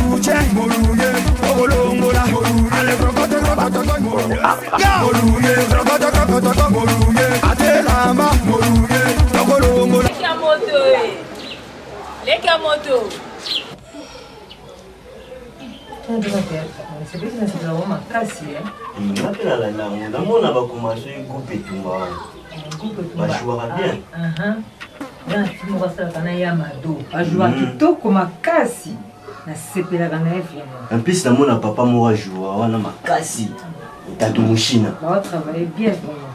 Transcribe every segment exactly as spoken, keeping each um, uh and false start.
Moruche, moruye, obolongola, ale krokoto krokoto moruye, moruye, krokoto krokoto moruye, atelama moruye, obolongola. Leki a moto, leki a moto. C'est vrai que c'est vraiment makasi. Je m'appelle la langue. Dans mon abat commencé à couper tout le monde. Je jouera bien. Dans ce moment là, on a Yamado. Je joue kitoko makasi. Na sepela kana vraiment. En plus, dans mon papa moi joue, on a makasi. T'as tout machine. On va travailler bien vraiment.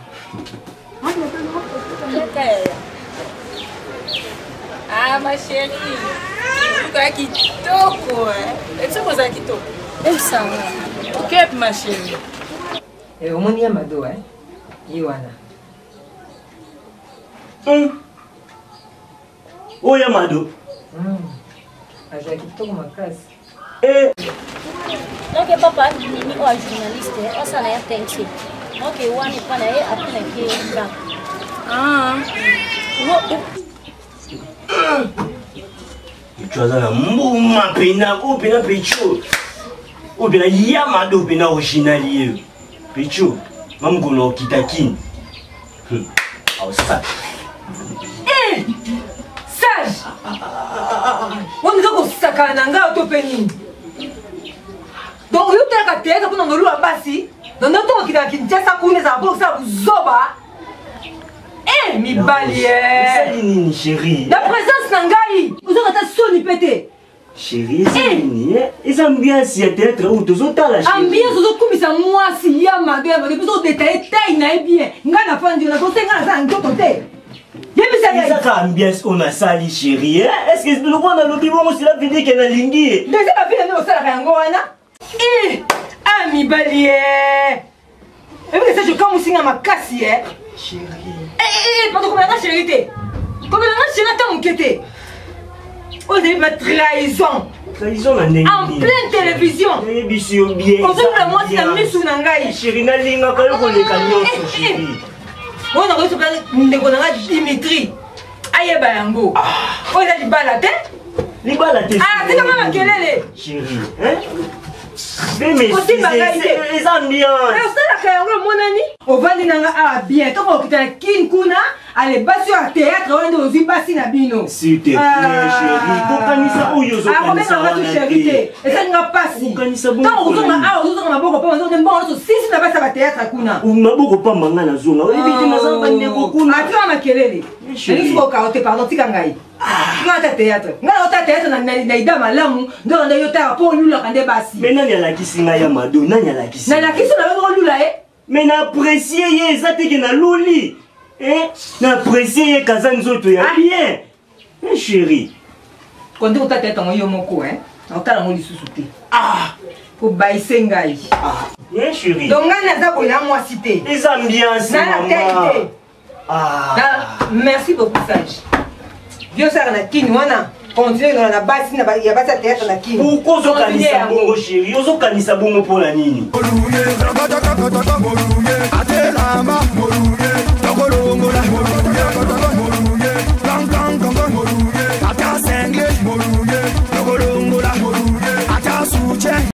Ah ma chérie. Kwa kitoko eh. Est-ce que ça kitoko? Elle ça. Qu'est ma chérie? Et au moins Yamado hein. Iwana. Hum. Oh Yamado. Hum. Aja kitoko makasi. Eh. Donc papa ni ni o journaliste, o ça na tenki. OK, wani pana e apina ke ba. Ah. Wo Tu as la mouma pena ou pena pecho. Ou bien Yamado pena originalier. Pecho. Mam gono kitakin. Hum. Ah ça. Eh! Sage! On nous a consacré à Nanga Autopénie. Donc, vous avez un théâtre pour nous louer à Bassi. Dans notre temps, qui a quitté sa coulée, ça va ça vous zoba. Eh, mi balière! Saline, chérie. La présence Nangaï! Vous avez un son pété. Chérie, c'est fini. Et ambiance, il y a théâtre où tous autres la chérie. Ambiance, vous avez comme ça, moi, si Yamado, vous avez besoin de détails, taille, n'a bien. N'a pas de la conseil, n'a pas de côté. C'est ça ambiance on a sali chérie. Est-ce que le roi dans le bibon c'est la vidéo qui est dans lingi? Déjà la vie est au salaire ngwana. Eh, ami balier. Et vous savez je comme aussi na makasi eh. Chérie. Eh eh, pas de comment la chérie té. Comment la chérie ta mukete. Oh, c'est ma trahison. Trahison na ndenge. En pleine télévision. Eh bisio bien. On veut la moi c'est la misu na ngai. Chérie na linga ka ko le kanyoso chérie. On a reçu ndeko na Dimitri. Ayeba yango. Oh, il a dit balate. Libala te. Ah, c'est comment la kelele. Chérie, hein? Mais mais les ambiances. Mais ça la kayango monani. On va dire nanga ah bien. Tant qu'on quitte la kin kuna, allez basi au théâtre, on est aussi basi na bino. S'il te plaît, chérie. Kokanisa oyo zo. Ah, on met dans la charité. Et ça n'a pas si. Kokanisa bon. Tant on a ah, on a maboko pa, on a bon, on si na basi ba théâtre kuna. Ou maboko pa manga na zonga. Oyebi te na zamba ndeko kuna. Ah, tu vas makelele. Chérie, faut carotter pardon tikangai. Ah, tu théâtre. Nga ota théâtre na na ida malamu, ndo ndo yota po lula kande basi. Mais nani ala kisinga ya Mado, nani ala kisinga. Na la kiso na ngo lula eh. Mais na apprécier ye zate ke na luli. Eh, na apprécier ye kazan zoto ya bien. Eh chérie. Quand on t'a tête en yo moko hein. On t'a la ngoli susuté. Ah, pour baisser ngai. ah, eh chérie. Donc nga na za boya moi cité. Les ambiances Na la tête. Ah. Merci beaucoup Sage. Dieu ça na kini wana. Continuez dans la base na ya base théâtre na kini. Pourquoi zo kanisa bongo chérie? Ozo kanisa bongo pour la nini?